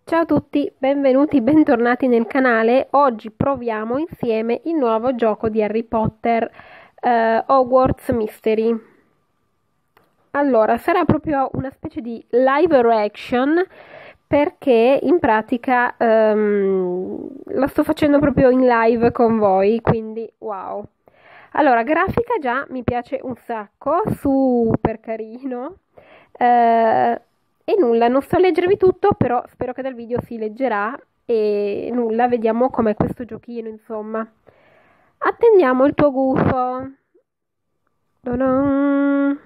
Ciao a tutti, benvenuti, bentornati nel canale. Oggi proviamo insieme il nuovo gioco di Harry Potter, Hogwarts Mystery. Allora, sarà proprio una specie di live reaction perché in pratica la sto facendo proprio in live con voi, quindi wow. Allora, grafica già mi piace un sacco, super carino. E nulla, non so leggervi tutto, però spero che dal video si leggerà e nulla, vediamo com'è questo giochino, insomma. Attendiamo il tuo gufo. Ta-dan!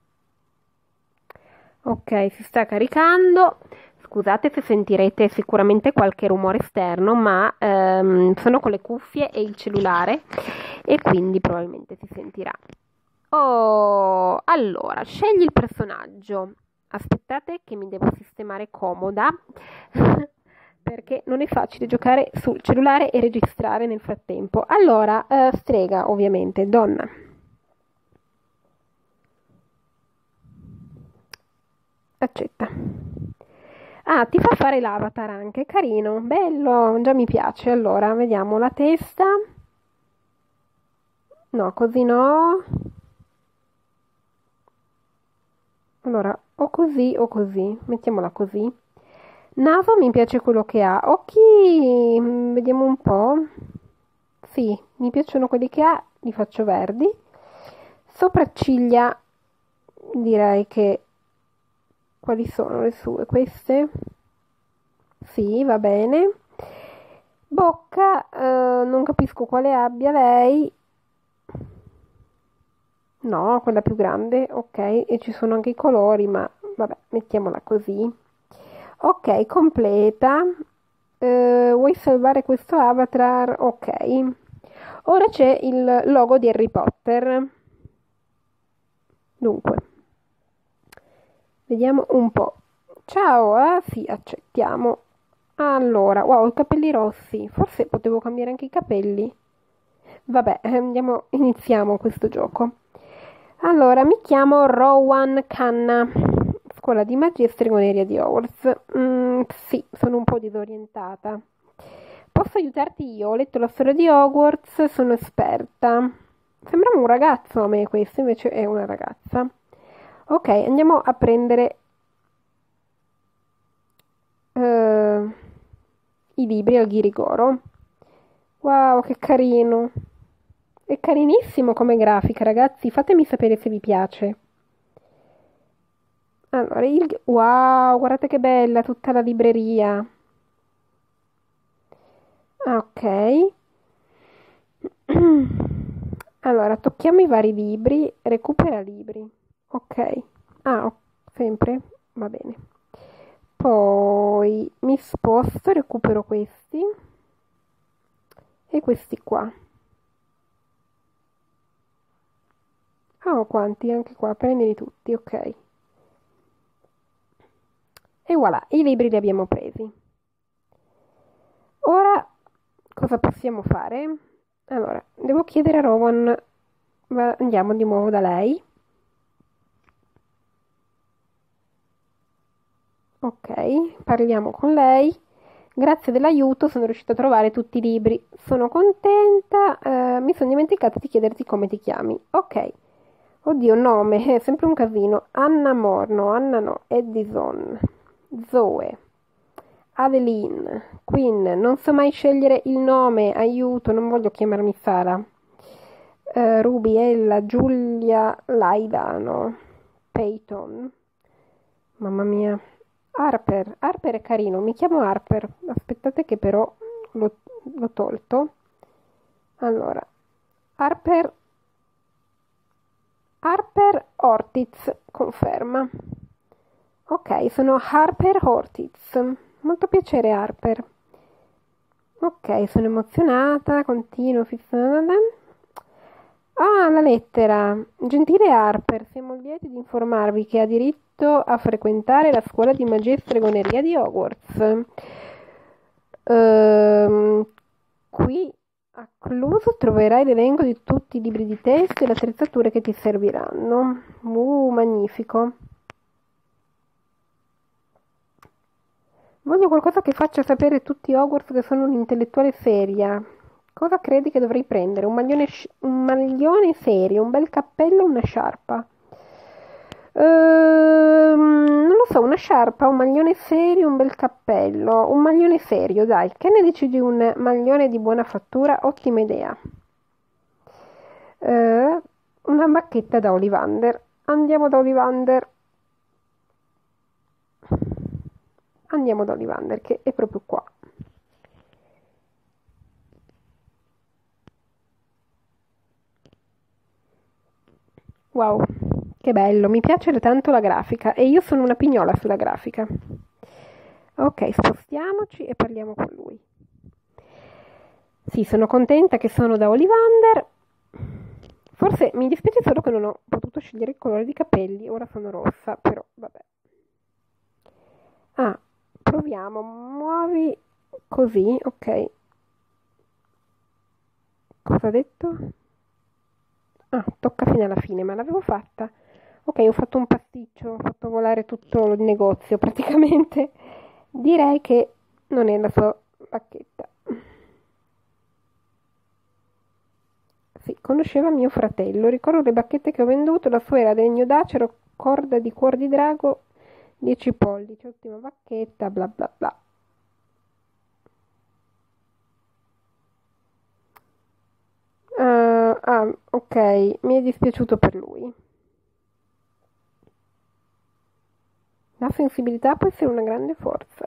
Ok, si sta caricando. Scusate se sentirete sicuramente qualche rumore esterno, ma sono con le cuffie e il cellulare e quindi probabilmente si sentirà. Oh, allora, scegli il personaggio. Aspettate che mi devo sistemare comoda perché non è facile giocare sul cellulare e registrare nel frattempo. Allora, strega, ovviamente, donna. Accetta. Ah, ti fa fare l'avatar anche, carino, bello, già mi piace. Allora, vediamo la testa. No, così no. Allora, o così, mettiamola così. Naso mi piace quello che ha. Occhi, vediamo un po'. Sì, mi piacciono quelli che ha, li faccio verdi. Sopracciglia, direi che... Quali sono le sue? Queste? Sì, va bene. Bocca, non capisco quale abbia lei. No, quella più grande, ok. E ci sono anche i colori, ma vabbè, mettiamola così. Ok, completa. Vuoi salvare questo avatar? Ok. Ora c'è il logo di Harry Potter. Dunque, vediamo un po'. Ciao, sì, accettiamo. Allora, wow, i capelli rossi. Forse potevo cambiare anche i capelli. Vabbè, andiamo, iniziamo questo gioco. Allora, mi chiamo Rowan Canna, scuola di magia e stregoneria di Hogwarts. Sì, sono un po' disorientata. Posso aiutarti io? Ho letto la storia di Hogwarts, sono esperta. Sembrava un ragazzo a me questo, invece è una ragazza. Ok, andiamo a prendere eh, i libri al Ghirigoro. Wow, che carino! È carinissimo come grafica, ragazzi. Fatemi sapere se vi piace. Allora, wow, guardate che bella tutta la libreria. Ah, ok. Allora, tocchiamo i vari libri. Recupera libri. Ok. Ah, sempre? Va bene. Poi mi sposto, recupero questi. E questi qua. Ah, quanti? Anche qua, prendili tutti, ok. E voilà, i libri li abbiamo presi. Ora, cosa possiamo fare? Allora, devo chiedere a Rowan, andiamo di nuovo da lei. Ok, parliamo con lei. Grazie dell'aiuto, sono riuscita a trovare tutti i libri. Sono contenta. Mi sono dimenticata di chiederti come ti chiami. Ok. Oddio, nome, è sempre un casino. Anna Morno, Anna no, Edison, Zoe, Adeline, Quinn. Non so mai scegliere il nome, aiuto, non voglio chiamarmi Sara. Ruby, Ella, Giulia, Laida, no. Peyton. Mamma mia. Harper, Harper è carino, mi chiamo Harper. Aspettate che però l'ho tolto. Allora, Harper, Harper Ortiz, conferma. Ok, sono Harper Ortiz. Molto piacere, Harper. Ok, sono emozionata, continuo fissata. Ah, la lettera. Gentile Harper, siamo lieti di informarvi che ha diritto a frequentare la scuola di magia e stregoneria di Hogwarts. Qui a Cluso troverai l'elenco di tutti i libri di testo e le attrezzature che ti serviranno. Magnifico. Voglio qualcosa che faccia sapere a tutti Hogwarts che sono un'intellettuale seria. Cosa credi che dovrei prendere? Un maglione serio, un bel cappello o una sciarpa? Non lo so, una sciarpa, un maglione serio, un bel cappello. Un maglione serio, dai. Che ne dici di un maglione di buona fattura? Ottima idea. Una bacchetta da Ollivander. Andiamo da Ollivander. Andiamo da Ollivander, che è proprio qua. Wow, che bello, mi piace tanto la grafica e io sono una pignola sulla grafica. Ok, spostiamoci e parliamo con lui. Sì, sono contenta che sono da Ollivander. Forse mi dispiace solo che non ho potuto scegliere il colore di capelli, ora sono rossa, però vabbè. Ah, proviamo, muovi così, ok. Cosa ha detto? Ah, tocca fino alla fine, ma l'avevo fatta. Ok, ho fatto un pasticcio, ho fatto volare tutto il negozio praticamente. Direi che non è la sua bacchetta. Sì, conosceva mio fratello. Ricordo le bacchette che ho venduto. La sua era legno d'acero, corda di cuor di drago, 10 pollici, ottima bacchetta, bla bla bla. Ok, mi è dispiaciuto per lui. La sensibilità può essere una grande forza.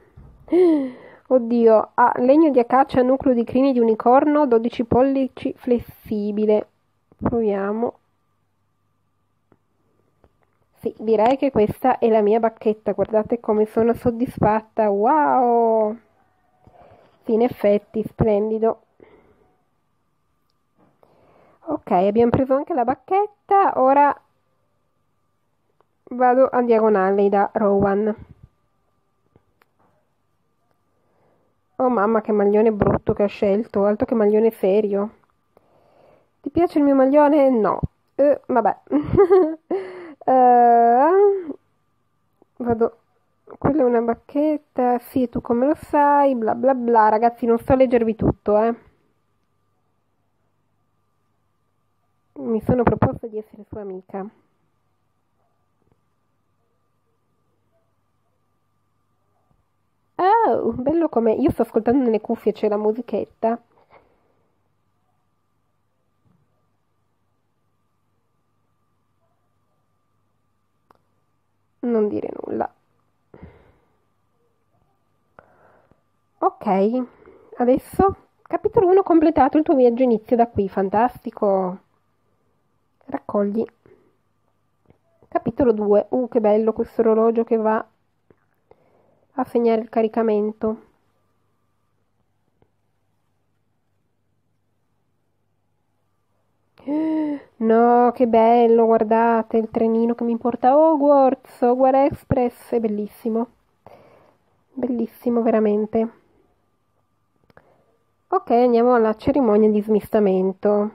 Oddio, ha legno di acacia, nucleo di crini di unicorno, 12 pollici flessibile. Proviamo. Sì, direi che questa è la mia bacchetta. Guardate come sono soddisfatta. Wow! Sì, in effetti, splendido. Ok, abbiamo preso anche la bacchetta. Ora vado a diagonale da Rowan. Oh mamma, che maglione brutto che ha scelto. Altro che maglione serio. Ti piace il mio maglione? No. Vabbè. Vado. Quella è una bacchetta. Sì, tu come lo sai? Bla bla bla. Ragazzi, non sto a leggervi tutto, eh. Mi sono proposta di essere sua amica. Oh, bello come... Io sto ascoltando nelle cuffie, c'è la musichetta. Non dire nulla. Ok, adesso capitolo 1 completato, il tuo viaggio inizia da qui, fantastico. Raccogli. Capitolo 2. Che bello questo orologio che va a segnare il caricamento. No, che bello, guardate il trenino che mi porta a Hogwarts, Hogwarts Express, è bellissimo. Bellissimo, veramente. Ok, andiamo alla cerimonia di smistamento.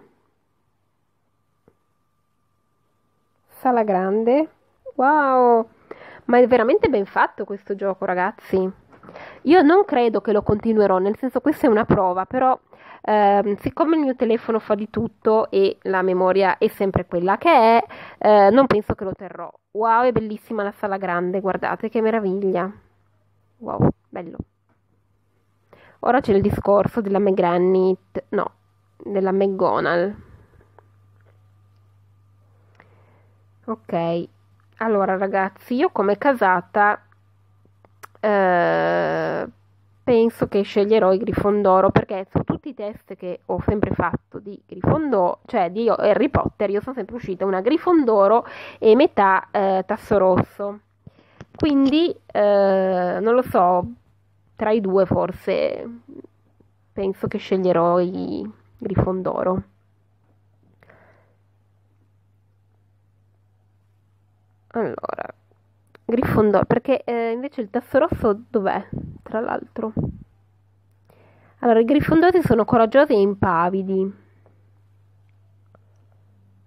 Sala grande. Wow! Ma è veramente ben fatto questo gioco, ragazzi. Io non credo che lo continuerò, nel senso questa è una prova, però siccome il mio telefono fa di tutto e la memoria è sempre quella che è, non penso che lo terrò. Wow, è bellissima la sala grande, guardate che meraviglia. Wow, bello. Ora c'è il discorso della McGranit, no, della McGonagall. Ok, allora ragazzi, io come casata eh, penso che sceglierò i Grifondoro perché su tutti i test che ho sempre fatto di Grifondoro, cioè di Harry Potter, io sono sempre uscita una Grifondoro e metà tasso rosso. Quindi non lo so, tra i due forse penso che sceglierò i Grifondoro. Allora, Grifondoro, perché invece il tasto rosso dov'è? Tra l'altro. Allora, i Grifondori sono coraggiosi e impavidi.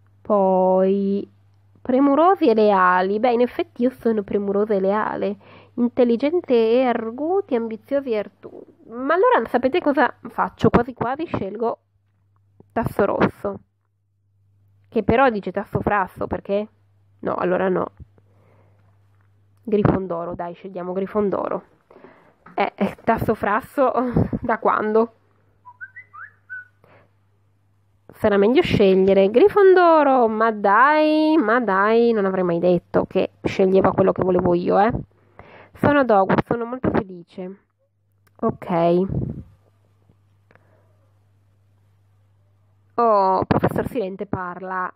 Poi, premurosi e leali. Beh, in effetti io sono premurosa e leale. Intelligente e arguti, ambiziosi e artù. Ma allora sapete cosa faccio? Quasi quasi scelgo tasto rosso. Che però dice tasto frasso, perché? No, allora no. Grifondoro, dai, scegliamo Grifondoro. Tasto frasso da quando? Sarà meglio scegliere Grifondoro, ma dai, non avrei mai detto che sceglieva quello che volevo io, eh. Sono ad Hogwarts, sono molto felice. Ok. Oh, professor Silente parla.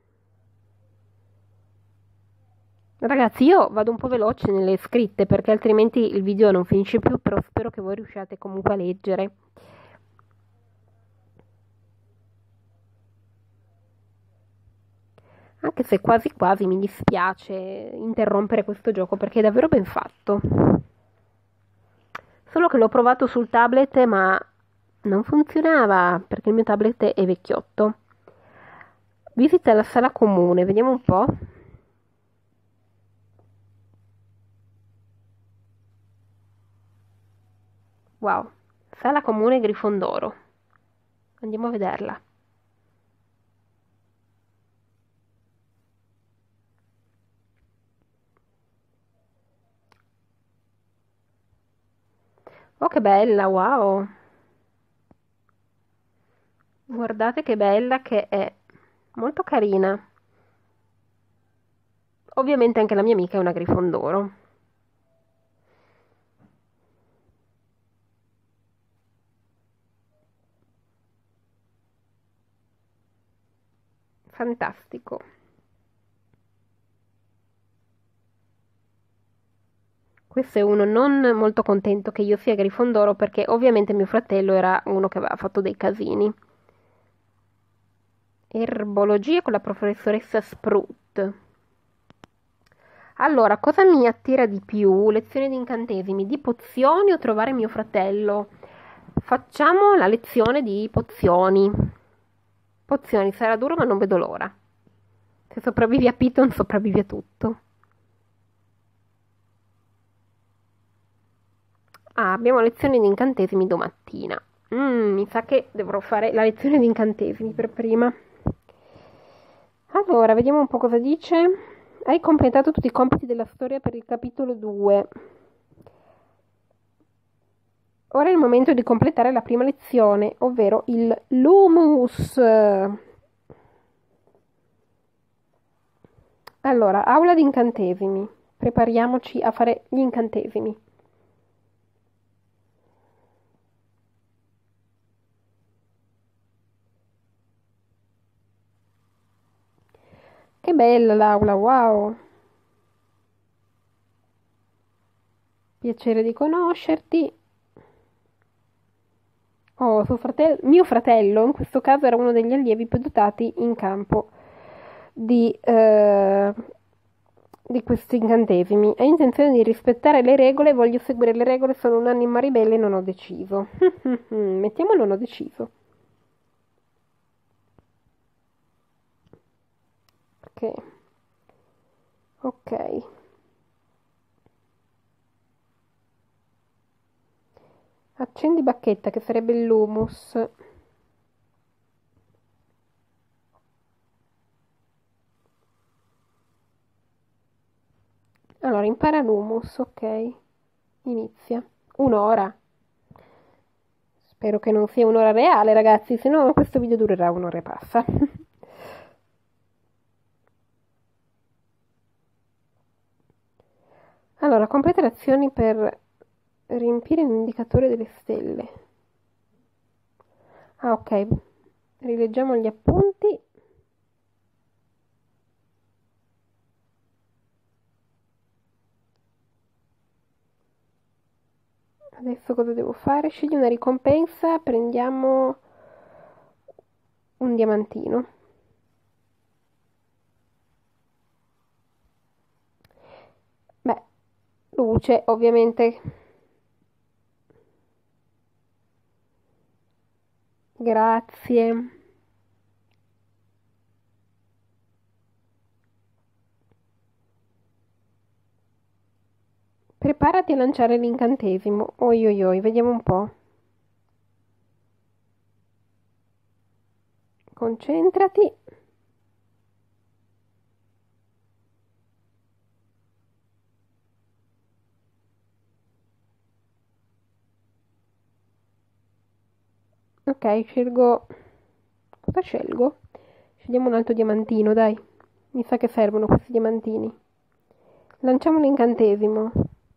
Ragazzi, io vado un po' veloce nelle scritte perché altrimenti il video non finisce più, però spero che voi riusciate comunque a leggere. Anche se quasi quasi mi dispiace interrompere questo gioco perché è davvero ben fatto. Solo che l'ho provato sul tablet ma non funzionava perché il mio tablet è vecchiotto. Visita la sala comune, vediamo un po'. Wow, sala comune Grifondoro. Andiamo a vederla. Oh, che bella, wow. Guardate che bella che è. Molto carina. Ovviamente anche la mia amica è una Grifondoro. Fantastico. Questo è uno non molto contento che io sia Grifondoro perché ovviamente mio fratello era uno che aveva fatto dei casini. Erbologia con la professoressa Sprout. Allora, cosa mi attira di più? Lezione di incantesimi, di pozioni o trovare mio fratello? Facciamo la lezione di pozioni. Pozioni, sarà duro ma non vedo l'ora. Se sopravvivi a Piton, sopravvivi a tutto. Ah, abbiamo lezione di incantesimi domattina. Mi sa che dovrò fare la lezione di incantesimi per prima. Allora, vediamo un po' cosa dice. Hai completato tutti i compiti della storia per il capitolo 2. Ora è il momento di completare la prima lezione, ovvero il Lumus. Allora, aula di incantesimi. Prepariamoci a fare gli incantesimi. Che bella l'aula, wow. Piacere di conoscerti. Oh, mio fratello, in questo caso era uno degli allievi più dotati in campo di questi incantesimi. Hai intenzione di rispettare le regole? Voglio seguire le regole, sono un'anima ribelle e non ho deciso. Mettiamo non ho deciso. Ok. Ok. Accendi bacchetta, che sarebbe l'humus. Allora, impara l'humus, ok. Inizia. Un'ora. Spero che non sia un'ora reale, ragazzi, se no questo video durerà un'ora e passa. Allora, completa le azioni per riempire l'indicatore delle stelle. Ah, ok. Rileggiamo gli appunti. Adesso cosa devo fare? Scegli una ricompensa, prendiamo un diamantino. Beh, luce, ovviamente. Grazie. Preparati a lanciare l'incantesimo. Oi oi oi, vediamo un po'. Concentrati. Ok, scelgo... Cosa scelgo? Scegliamo un altro diamantino, dai. Mi sa che servono questi diamantini. Lanciamo l'incantesimo.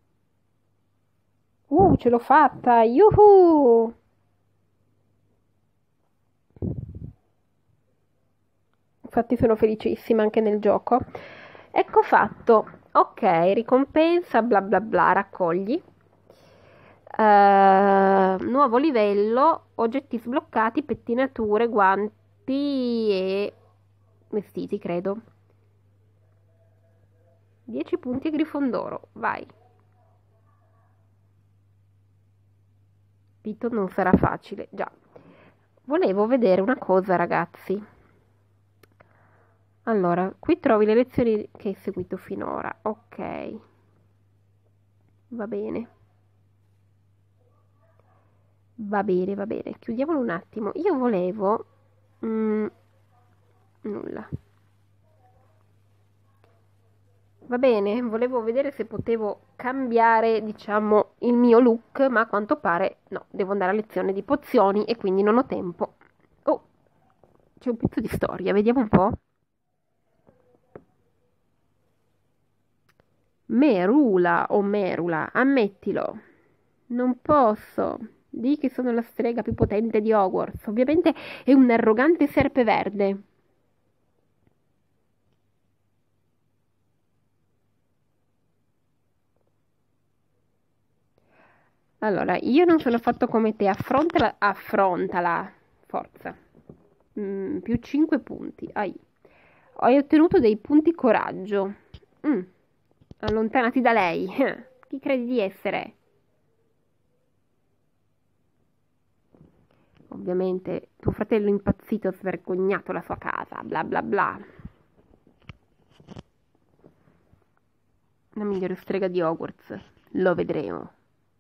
Ce l'ho fatta! Yuhu! Infatti sono felicissima anche nel gioco. Ecco fatto. Ok, ricompensa, bla bla bla, raccogli. Nuovo livello, oggetti sbloccati, pettinature, guanti e vestiti, credo. 10 punti a Grifondoro, vai. Piton non sarà facile, già. Volevo vedere una cosa, ragazzi. Allora, qui trovi le lezioni che hai seguito finora. Ok. Va bene. Va bene, va bene. Chiudiamolo un attimo. Io volevo... nulla. Va bene, volevo vedere se potevo cambiare, diciamo, il mio look, ma a quanto pare no, devo andare a lezione di pozioni e quindi non ho tempo. Oh, c'è un pezzo di storia, vediamo un po'. Merula o Merula, ammettilo. Non posso. Di che sono la strega più potente di Hogwarts. Ovviamente è un arrogante serpe verde. Allora, io non sono fatto come te, affrontala, forza. Più 5 punti. Hai ottenuto dei punti coraggio. Allontanati da lei. Chi credi di essere? Ovviamente tuo fratello impazzito ha svergognato la sua casa, bla bla bla. La migliore strega di Hogwarts. Lo vedremo.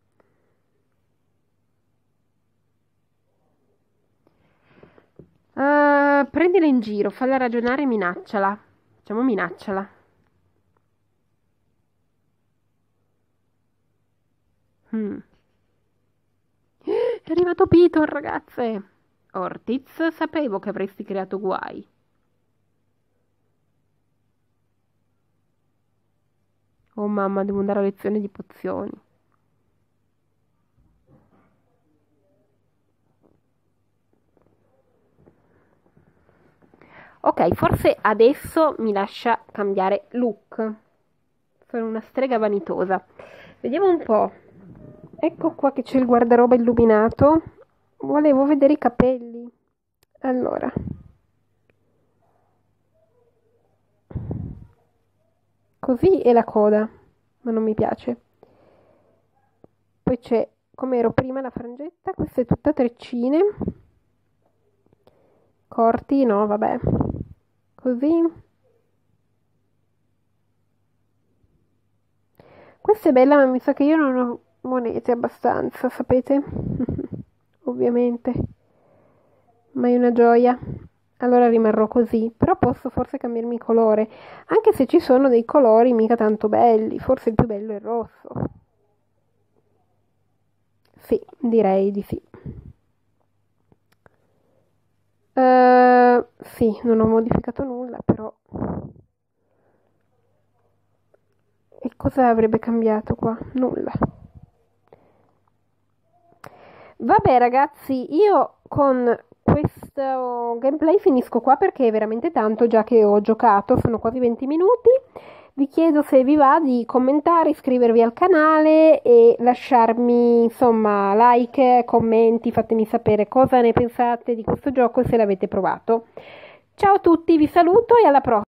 Prendila in giro, falla ragionare e minacciala. Facciamo minacciala. È arrivato Piton, ragazze. Ortiz, sapevo che avresti creato guai. Oh mamma, devo andare a lezione di pozioni. Ok, forse adesso mi lascia cambiare look. Sono una strega vanitosa. Vediamo un po'. Ecco qua che c'è il guardaroba illuminato. Volevo vedere i capelli. Allora. Così è la coda, ma non mi piace. Poi c'è, come ero prima, la frangetta. Questa è tutta treccine. Corti, no, vabbè. Così. Questa è bella, ma mi sa che io non ho monete abbastanza, sapete? Ovviamente. Ma è una gioia. Allora rimarrò così, però posso forse cambiarmi colore, anche se ci sono dei colori mica tanto belli, forse il più bello è il rosso. Sì, direi di sì. Sì, non ho modificato nulla, però... E cosa avrebbe cambiato qua? Nulla. Vabbè ragazzi, io con questo gameplay finisco qua perché è veramente tanto già che ho giocato, sono quasi 20 minuti. Vi chiedo se vi va di commentare, iscrivervi al canale e lasciarmi insomma like, commenti, fatemi sapere cosa ne pensate di questo gioco e se l'avete provato. Ciao a tutti, vi saluto e alla prossima!